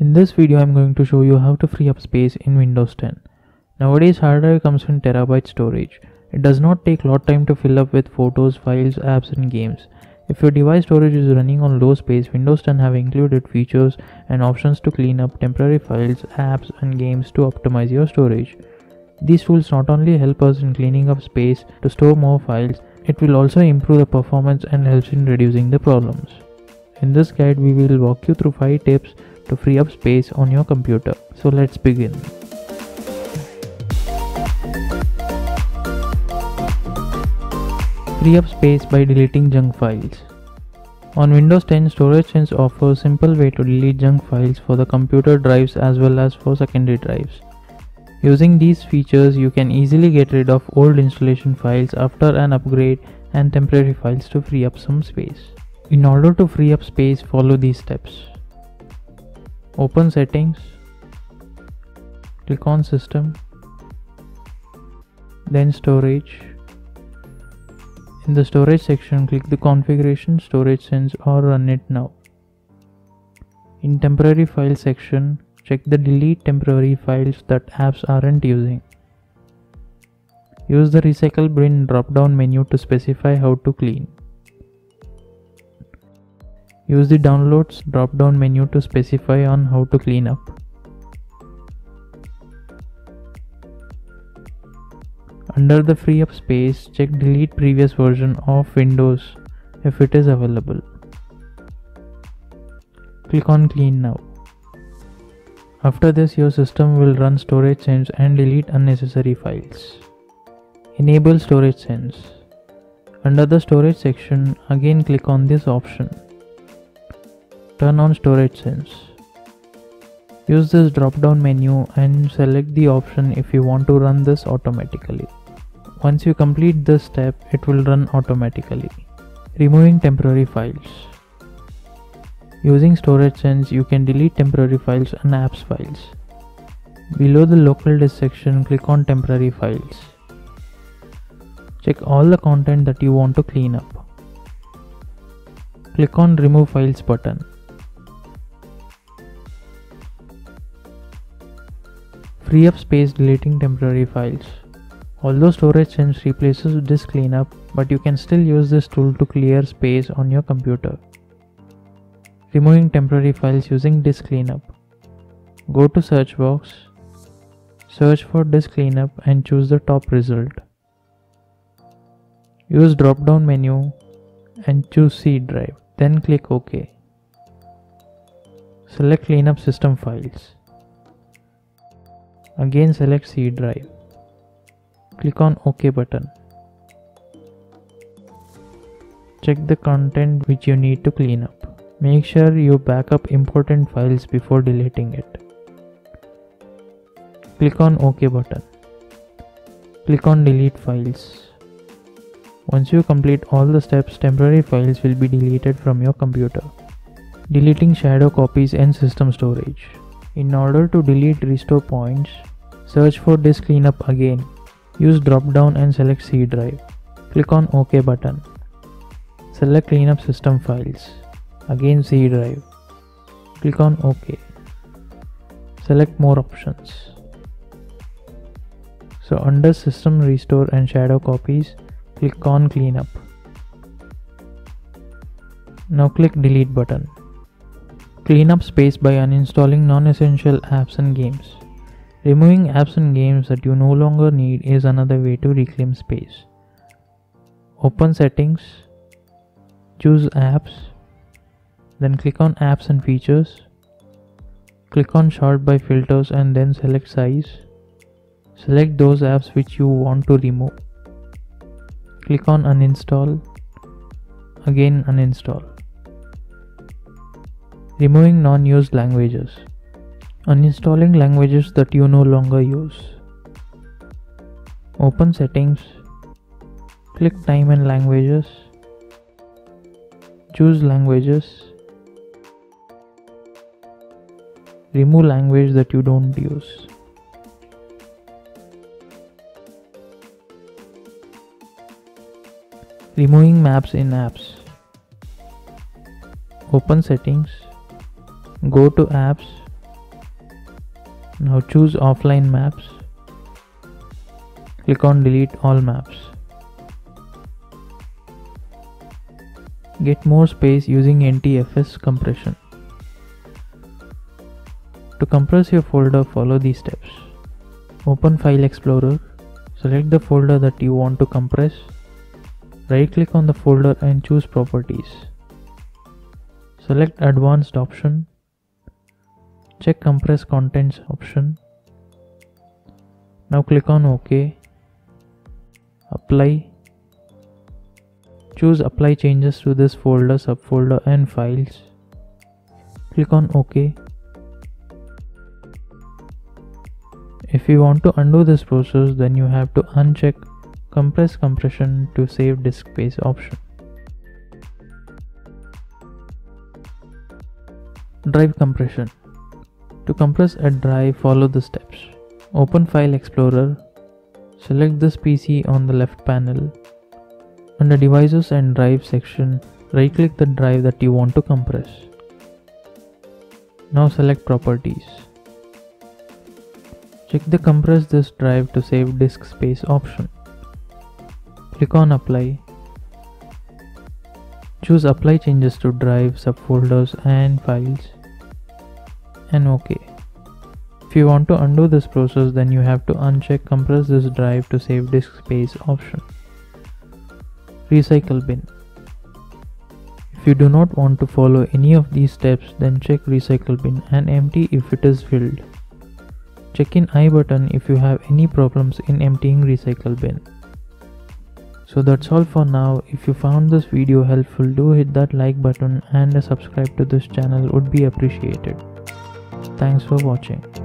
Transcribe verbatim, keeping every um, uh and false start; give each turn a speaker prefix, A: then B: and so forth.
A: In this video, I'm going to show you how to free up space in Windows ten. Nowadays, hard drive comes in terabyte storage. It does not take lot time to fill up with photos, files, apps and games. If your device storage is running on low space, Windows ten have included features and options to clean up temporary files, apps and games to optimize your storage. These tools not only help us in cleaning up space to store more files, it will also improve the performance and helps in reducing the problems. In this guide, we will walk you through five tips to free up space on your computer. So let's begin. Free up space by deleting junk files. On Windows ten, Storage Sense offers a simple way to delete junk files for the computer drives as well as for secondary drives. Using these features, you can easily get rid of old installation files after an upgrade and temporary files to free up some space. In order to free up space, follow these steps. Open Settings, click on System, then Storage. In the Storage section, click the Configuration, Storage Sense or Run It Now. In Temporary File section, check the Delete temporary files that apps aren't using. Use the Recycle Bin drop-down menu to specify how to clean. Use the Downloads drop-down menu to specify on how to clean up. Under the Free Up Space, check Delete previous version of Windows if it is available. Click on Clean Now. After this, your system will run Storage Sense and delete unnecessary files. Enable Storage Sense. Under the Storage section, again click on this option. Turn on Storage Sense. Use this drop-down menu and select the option if you want to run this automatically. Once you complete this step, it will run automatically. Removing temporary files. Using Storage Sense, you can delete temporary files and apps files. Below the local disk section, click on temporary files. Check all the content that you want to clean up. Click on Remove Files button. Free up space deleting temporary files. Although Storage Sense replaces disk cleanup, but you can still use this tool to clear space on your computer. Removing temporary files using disk cleanup. Go to search box, search for disk cleanup and choose the top result. Use drop-down menu and choose C drive, then click OK. Select cleanup system files. Again select C drive. Click on OK button. Check the content which you need to clean up. Make sure you back up important files before deleting it. Click on OK button. Click on Delete Files. Once you complete all the steps, temporary files will be deleted from your computer. Deleting shadow copies and system storage. In order to delete restore points, search for disk cleanup again. Use drop down and select C drive. Click on OK button. Select cleanup system files. Again C drive. Click on OK. Select more options. So under system restore and shadow copies, click on cleanup. Now click delete button. Clean up space by uninstalling non-essential apps and games. Removing apps and games that you no longer need is another way to reclaim space. Open Settings, choose Apps, then click on Apps and Features. Click on Sort by Filters and then select Size. Select those apps which you want to remove. Click on Uninstall. Again uninstall. Removing non-used languages. Uninstalling languages that you no longer use. Open Settings. Click Time and Languages. Choose Languages. Remove language that you don't use. Removing maps in apps. Open Settings. Go to Apps. Now choose offline maps. Click on delete all maps. Get more space using N T F S compression. To compress your folder, follow these steps. Open File Explorer. Select the folder that you want to compress. Right click on the folder and choose Properties. Select Advanced option. Check Compress Contents option. Now click on OK. Apply. Choose Apply changes to this folder, subfolder and files. Click on OK. If you want to undo this process, then you have to uncheck Compress Compression to save disk space option. Drive compression. To compress a drive, follow the steps. Open File Explorer. Select this P C on the left panel. Under Devices and Drive section, right-click the drive that you want to compress. Now select Properties. Check the Compress this drive to save disk space option. Click on Apply. Choose Apply changes to drive, subfolders and files. And OK. If you want to undo this process, then you have to uncheck Compress this drive to save disk space option. Recycle bin. If you do not want to follow any of these steps, then check Recycle bin and empty if it is filled. Check in I button if you have any problems in emptying Recycle bin. So that's all for now. If you found this video helpful, do hit that like button and a subscribe to this channel would be appreciated. Thanks for watching.